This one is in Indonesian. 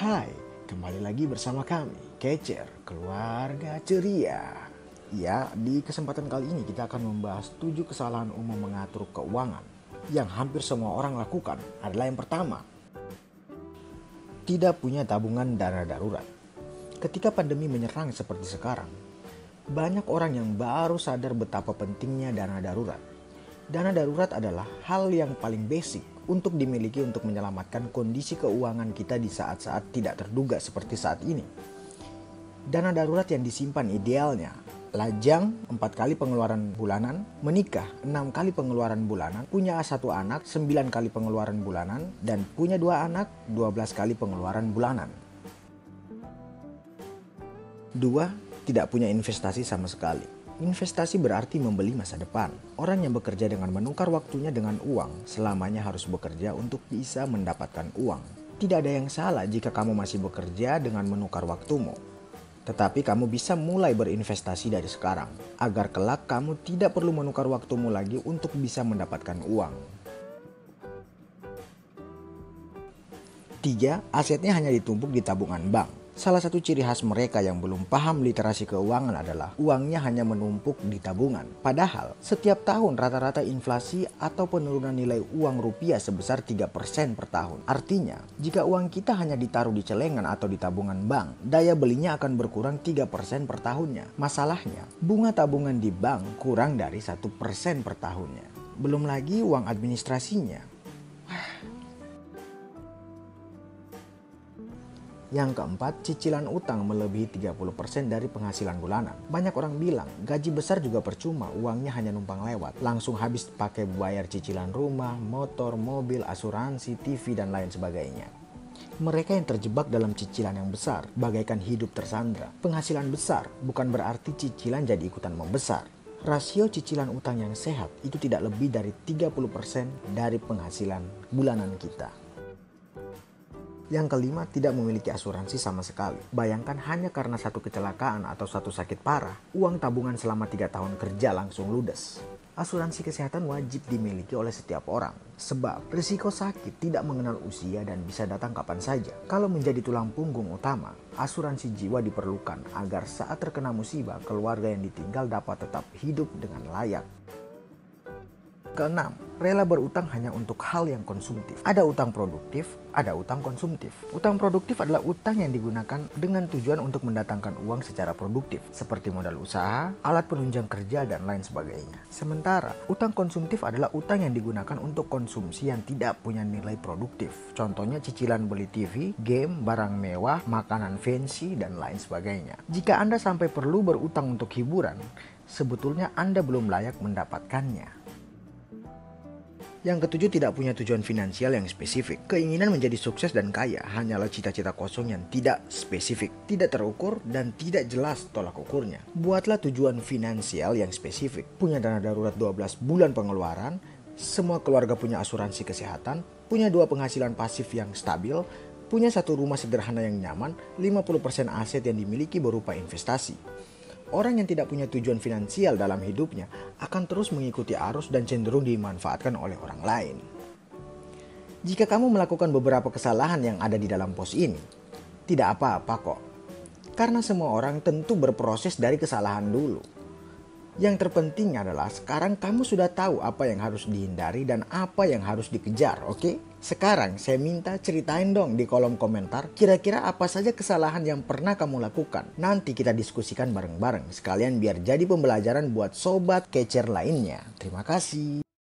Hai, kembali lagi bersama kami, Kecer, Keluarga Ceria. Ya, di kesempatan kali ini kita akan membahas 7 kesalahan umum mengatur keuangan yang hampir semua orang lakukan. Adalah yang pertama, tidak punya tabungan dana darurat. Ketika pandemi menyerang seperti sekarang, banyak orang yang baru sadar betapa pentingnya dana darurat. Dana darurat adalah hal yang paling basic untuk dimiliki untuk menyelamatkan kondisi keuangan kita di saat-saat tidak terduga seperti saat ini. Dana darurat yang disimpan idealnya lajang 4 kali pengeluaran bulanan, menikah 6 kali pengeluaran bulanan, punya 1 anak 9 kali pengeluaran bulanan, dan punya 2 anak 12 kali pengeluaran bulanan. 2. Tidak punya investasi sama sekali. Investasi berarti membeli masa depan. Orang yang bekerja dengan menukar waktunya dengan uang, selamanya harus bekerja untuk bisa mendapatkan uang. Tidak ada yang salah jika kamu masih bekerja dengan menukar waktumu. Tetapi kamu bisa mulai berinvestasi dari sekarang, agar kelak kamu tidak perlu menukar waktumu lagi untuk bisa mendapatkan uang. 3. Asetnya hanya ditumpuk di tabungan bank. Salah satu ciri khas mereka yang belum paham literasi keuangan adalah uangnya hanya menumpuk di tabungan. Padahal setiap tahun rata-rata inflasi atau penurunan nilai uang rupiah sebesar 3% per tahun. Artinya, jika uang kita hanya ditaruh di celengan atau di tabungan bank, daya belinya akan berkurang 3% per tahunnya. Masalahnya, bunga tabungan di bank kurang dari 1% per tahunnya. Belum lagi uang administrasinya. Yang keempat, cicilan utang melebihi 30% dari penghasilan bulanan. Banyak orang bilang, gaji besar juga percuma, uangnya hanya numpang lewat. Langsung habis pakai bayar cicilan rumah, motor, mobil, asuransi, TV, dan lain sebagainya. Mereka yang terjebak dalam cicilan yang besar, bagaikan hidup tersandra. Penghasilan besar bukan berarti cicilan jadi ikutan membesar. Rasio cicilan utang yang sehat itu tidak lebih dari 30% dari penghasilan bulanan kita. Yang kelima, tidak memiliki asuransi sama sekali. Bayangkan hanya karena satu kecelakaan atau satu sakit parah, uang tabungan selama 3 tahun kerja langsung ludes. Asuransi kesehatan wajib dimiliki oleh setiap orang, sebab risiko sakit tidak mengenal usia dan bisa datang kapan saja. Kalau menjadi tulang punggung utama, asuransi jiwa diperlukan agar saat terkena musibah, keluarga yang ditinggal dapat tetap hidup dengan layak. Keenam, rela berutang hanya untuk hal yang konsumtif. Ada utang produktif, ada utang konsumtif. Utang produktif adalah utang yang digunakan dengan tujuan untuk mendatangkan uang secara produktif, seperti modal usaha, alat penunjang kerja, dan lain sebagainya. Sementara, utang konsumtif adalah utang yang digunakan untuk konsumsi yang tidak punya nilai produktif. Contohnya cicilan beli TV, game, barang mewah, makanan fancy, dan lain sebagainya. Jika Anda sampai perlu berutang untuk hiburan, sebetulnya Anda belum layak mendapatkannya. Yang ketujuh, tidak punya tujuan finansial yang spesifik. Keinginan menjadi sukses dan kaya hanyalah cita-cita kosong yang tidak spesifik, tidak terukur, dan tidak jelas tolak ukurnya. Buatlah tujuan finansial yang spesifik. Punya dana darurat 12 bulan pengeluaran, semua keluarga punya asuransi kesehatan, punya 2 penghasilan pasif yang stabil, punya 1 rumah sederhana yang nyaman, 50% aset yang dimiliki berupa investasi. Orang yang tidak punya tujuan finansial dalam hidupnya akan terus mengikuti arus dan cenderung dimanfaatkan oleh orang lain. Jika kamu melakukan beberapa kesalahan yang ada di dalam post ini, tidak apa-apa kok. Karena semua orang tentu berproses dari kesalahan dulu. Yang terpenting adalah sekarang kamu sudah tahu apa yang harus dihindari dan apa yang harus dikejar, oke? Sekarang saya minta ceritain dong di kolom komentar kira-kira apa saja kesalahan yang pernah kamu lakukan. Nanti kita diskusikan bareng-bareng sekalian biar jadi pembelajaran buat sobat kecer lainnya. Terima kasih.